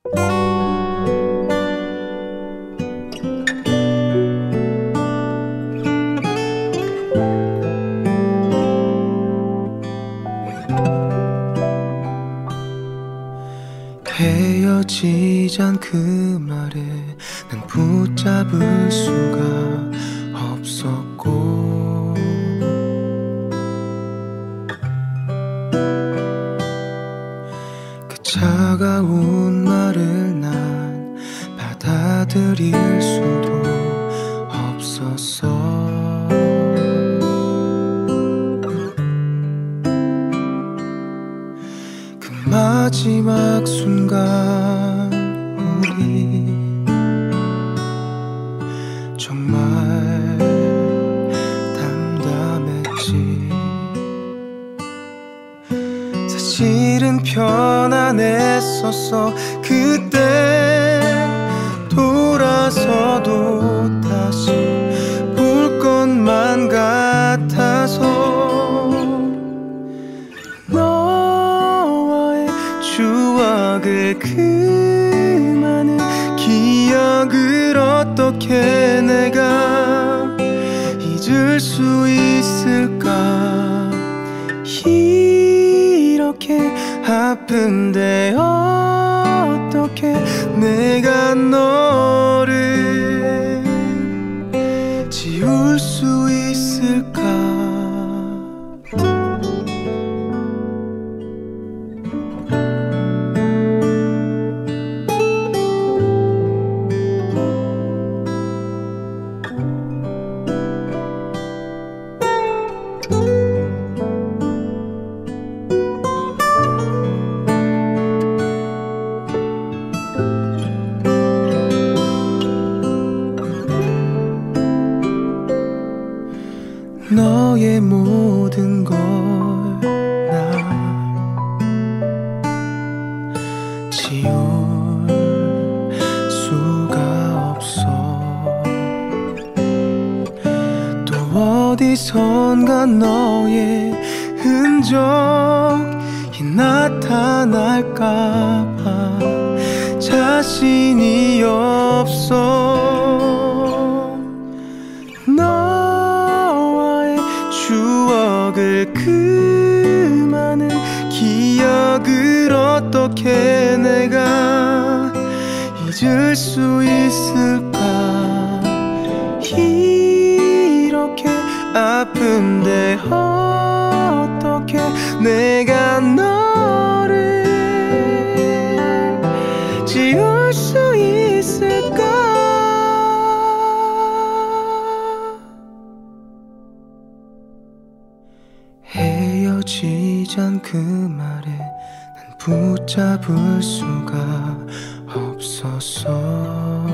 헤어지잔 그 말에 난 붙잡을 수가 없었고, 그 차가운 말을 난 받아들일 수도 없었어. 마지막 순간 우리 정말 담담했지. 사실은 편안했었어. 그때 돌아서도 다시 볼 것만 같아서 추억을, 그 많은 기억을 어떻게 내가 잊을 수 있을까. 이렇게 아픈데 어떻게 내가 너를 지울 수 있을까. 너의 모든 걸 나 지울 수가 없어. 또 어디선가 너의 흔적이 나타날까봐 자신이 없어. 추억을, 그 많은 기억을 어떻게 내가 잊을 수 있을까. 이렇게 아픈데 어떻게 내가 너를 지울 수 있을까. 헤어지잔 그 말에 난 붙잡을 수가 없었어.